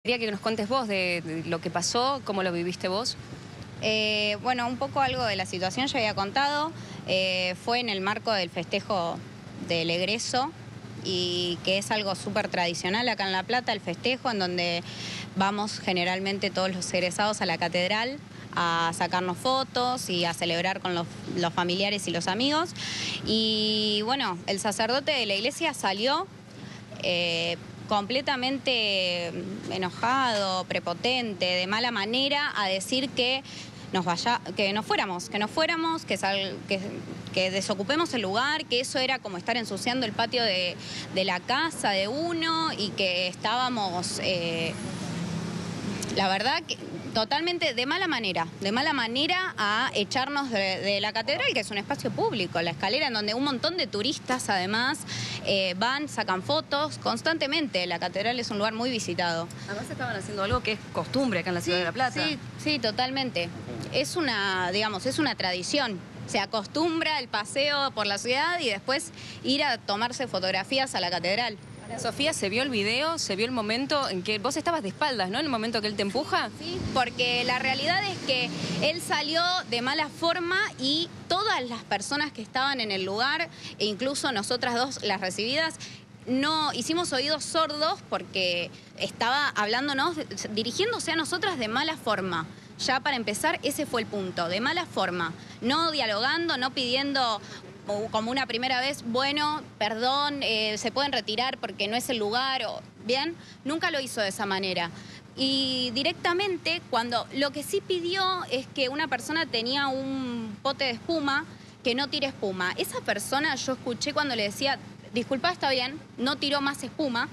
Quería que nos cuentes vos de lo que pasó, cómo lo viviste vos. Bueno, un poco algo de la situación ya había contado. Fue en el marco del festejo del egreso y que es algo súper tradicional acá en La Plata, el festejo en donde vamos generalmente todos los egresados a la catedral a sacarnos fotos y a celebrar con los familiares y los amigos. Y bueno, el sacerdote de la iglesia salió completamente enojado, prepotente, de mala manera, a decir que nos fuéramos, que desocupemos el lugar, que eso era como estar ensuciando el patio de la casa de uno y que estábamos, la verdad, que totalmente de mala manera a echarnos de la catedral, que es un espacio público, la escalera en donde un montón de turistas además van, sacan fotos constantemente. La catedral es un lugar muy visitado. Además estaban haciendo algo que es costumbre acá en la ciudad de La Plata. Sí, totalmente. Es una tradición. Se acostumbra el paseo por la ciudad y después ir a tomarse fotografías a la catedral. Sofía, ¿se vio el video? ¿Se vio el momento en que vos estabas de espaldas, ¿no? En el momento que él te empuja. Sí, porque la realidad es que él salió de mala forma y todas las personas que estaban en el lugar, e incluso nosotras dos, las recibidas, no hicimos oídos sordos porque estaba hablándonos, dirigiéndose a nosotras de mala forma. Ya para empezar, ese fue el punto, de mala forma. No dialogando, no pidiendo como una primera vez, bueno, perdón, se pueden retirar porque no es el lugar, bien, nunca lo hizo de esa manera. Y directamente, cuando lo que sí pidió es que una persona tenía un pote de espuma, que no tire espuma. Esa persona yo escuché cuando le decía, disculpa, está bien, no tiró más espuma.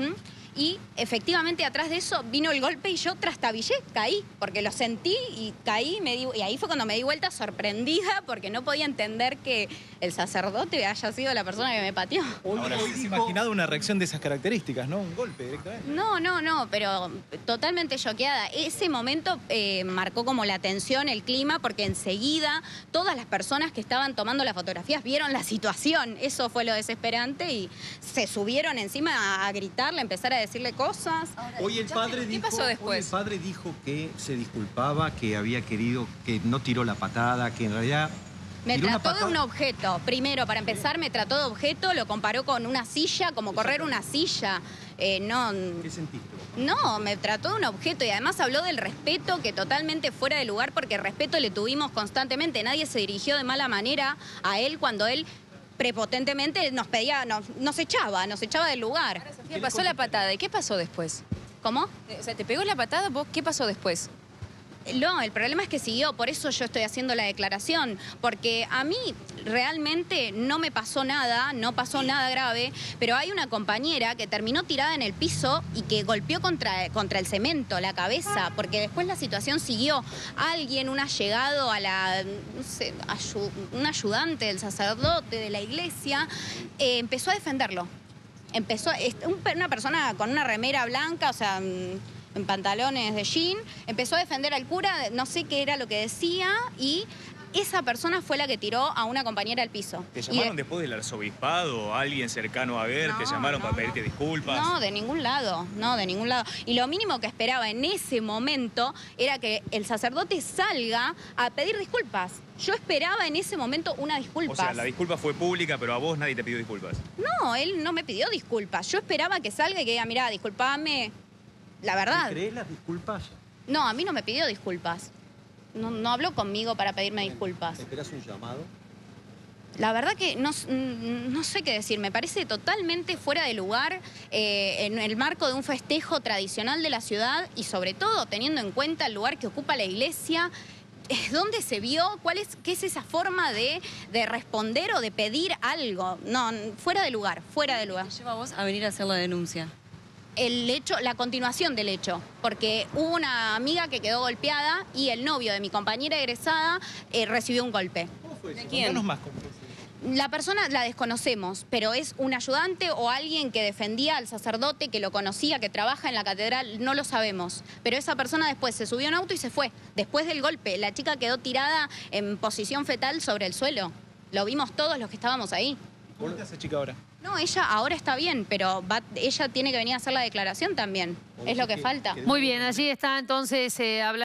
Y efectivamente atrás de eso vino el golpe y yo trastabillé, caí, porque lo sentí y caí, y ahí fue cuando me di vuelta sorprendida porque no podía entender que el sacerdote haya sido la persona que me pateó. Ahora, ¿se imaginado una reacción de esas características, no? Un golpe directamente. No, pero totalmente choqueada. Ese momento marcó como la tensión, el clima, porque enseguida todas las personas que estaban tomando las fotografías vieron la situación. Eso fue lo desesperante y se subieron encima a gritarle, a empezar a decirle cosas. Ahora, hoy el padre dijo, ¿qué pasó después? Hoy el padre dijo que se disculpaba, que había querido, que no tiró la patada, que en realidad... Me trató de un objeto. Primero, para empezar, me trató de objeto, lo comparó con una silla, como correr una silla. No. ¿Qué sentiste? No, me trató de un objeto y además habló del respeto, que totalmente fuera de lugar, porque respeto le tuvimos constantemente. Nadie se dirigió de mala manera a él cuando él prepotentemente nos pedía, nos echaba del lugar. Ahora, Sofía, pasó la patada. ¿Y qué pasó después? ¿Cómo? O sea, ¿te pegó la patada? ¿Vos qué pasó después? No, el problema es que siguió, por eso yo estoy haciendo la declaración, porque a mí realmente no me pasó nada, no pasó nada grave, pero hay una compañera que terminó tirada en el piso y que golpeó contra el cemento, la cabeza, porque después la situación siguió. Alguien, un allegado a la, no sé, un ayudante del sacerdote de la iglesia, empezó a defenderlo. Una persona con una remera blanca, o sea, en pantalones de jean, empezó a defender al cura, no sé qué era lo que decía, y esa persona fue la que tiró a una compañera al piso. ¿Te llamaron después del arzobispado? ¿Alguien cercano a ver? ¿Te llamaron para pedirte disculpas? No, de ningún lado, no, de ningún lado. Y lo mínimo que esperaba en ese momento era que el sacerdote salga a pedir disculpas. Yo esperaba en ese momento una disculpa. O sea, la disculpa fue pública, pero a vos nadie te pidió disculpas. No, él no me pidió disculpas. Yo esperaba que salga y que diga, mirá, disculpame. La verdad. ¿Te crees las disculpas? No, a mí no me pidió disculpas. No habló conmigo para pedirme disculpas. ¿Esperás un llamado? La verdad que no sé qué decir. Me parece totalmente fuera de lugar en el marco de un festejo tradicional de la ciudad y sobre todo teniendo en cuenta el lugar que ocupa la iglesia. ¿Dónde se vio? ¿Qué es esa forma de responder o de pedir algo? No, fuera de lugar, fuera de lugar. ¿Qué te lleva a vos a venir a hacer la denuncia? El hecho, la continuación del hecho, porque hubo una amiga que quedó golpeada y el novio de mi compañera egresada recibió un golpe. ¿Cómo fue eso? ¿De quién? Contanos más cómo fue eso. La persona la desconocemos, pero es un ayudante o alguien que defendía al sacerdote, que lo conocía, que trabaja en la catedral, no lo sabemos. Pero esa persona después se subió a un auto y se fue. Después del golpe, la chica quedó tirada en posición fetal sobre el suelo. Lo vimos todos los que estábamos ahí. ¿Cómo está esa chica ahora? No, ella ahora está bien, pero ella tiene que venir a hacer la declaración también. Es lo que falta. Muy bien, allí está entonces hablando.